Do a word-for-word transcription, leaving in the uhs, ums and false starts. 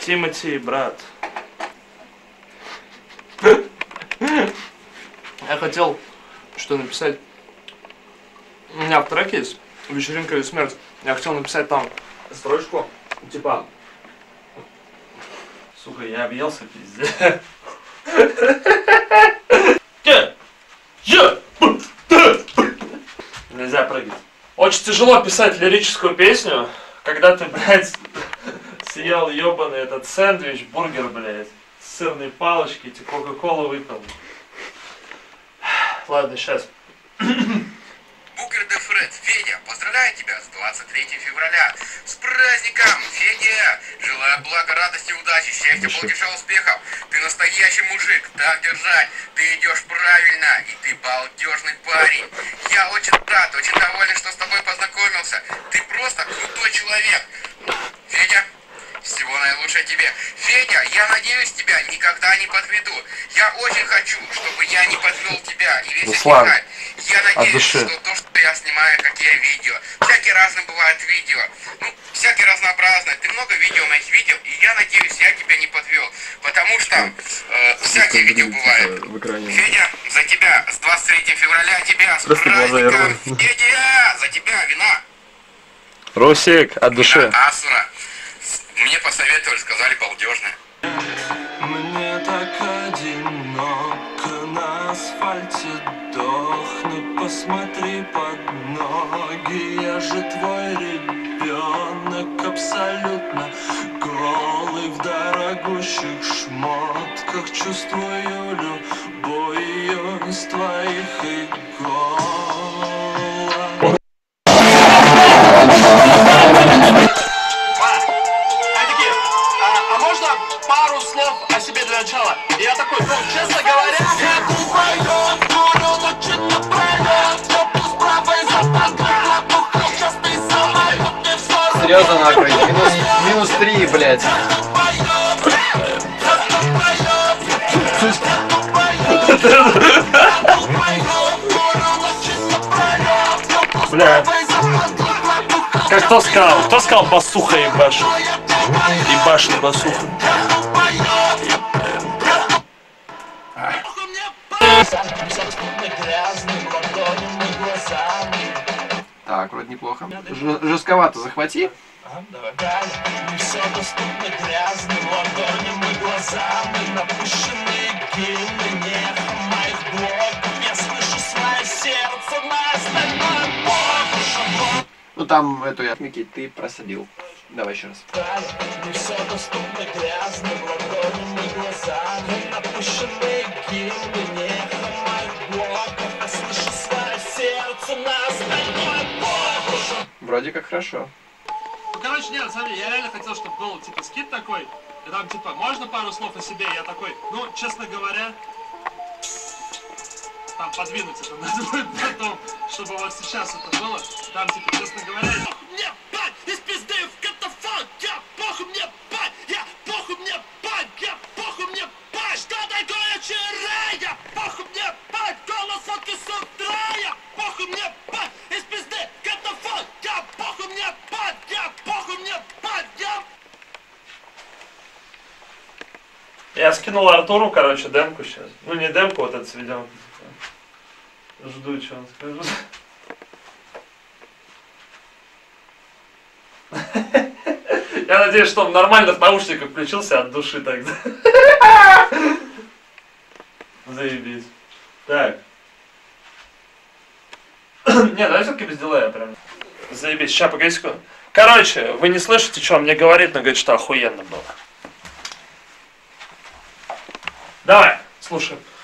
Тимати, брат. Я хотел что написать. У меня в треке есть «Вечеринка или смерть». Я хотел написать там строчку, типа... Сука, я объелся, пиздец. Нельзя прыгать. Очень тяжело писать лирическую песню, когда ты, блядь, съел ебаный этот сэндвич, бургер, блядь, сырные палочки, эти кока-колу выпил. Ладно, сейчас. Букер де Фред, Федя, поздравляю тебя с двадцать третьим февраля. С праздником, Федя! Желаю блага, радости, удачи, счастья, платежа, успехов. Ты настоящий мужик, так держать. Ты идешь правильно, и ты балдежный парень. Я очень рад, очень доволен, что с тобой познакомился. Ты просто крутой человек. Федя, всего наилучшего тебе. Федя, я надеюсь, тебя никогда не подведу. Я очень хочу, чтобы я не подвел тебя и весь Руслан, этот Я надеюсь, что то, что я снимаю, какие видео, всякие разные бывают видео, ну, всякие разнообразные. Ты много видео моих видел, и я надеюсь, я тебя не подвел, потому что э, всякие видео бывают. Федя, за тебя с двадцать третьим февраля тебя с праздником. Федя, за тебя вина. Русик, от души. Вина Асура. Мне посоветовали, сказали балдежно. Мне так одиноко на асфальте дохну, посмотри под ноги, я же твой ребенок, абсолютно голый в дорогущих шмотках, чувствую любой ее из твоих игол. Пару слов о себе для начала. И я такой, ну, честно говоря... Серьезно, нахуй? Минус, минус три, блядь. Бля. Как кто сказал? Кто сказал басуха ебашит? Ебашит басуха. Так, вроде неплохо. Ж жестковато захвати. Ну там эту я Микки, ты просадил. Давай еще раз. Вроде как хорошо. Ну, короче, нет, смотри, я реально хотел, чтобы был, типа, скид такой, и там, типа, можно пару слов о себе? Я такой, ну, честно говоря, там, подвинуть это надо будет потом, чтобы вот сейчас это было, там, типа, честно говоря... Мне бать, из пизды в катафалк, я похуй мне бать, я похуй мне бать, я похуй мне бать, что такое вчера, я похуй мне бать, голос фотки с утра, я похуй мне бать, из пизды в катафалк, я похуй мне бать, я похуй мне бать, я... Я скинул Артуру, короче, демку сейчас. Ну, не демку, вот это сведем. Жду, что он скажет. Я надеюсь, что он нормально в наушниках включился от души тогда. Заебись. Так. Не, давай все-таки без дела, я прям. Заебись. Сейчас, погоди секунду. Короче, вы не слышите, что он мне говорит, но говорит, что охуенно было. Давай, слушай.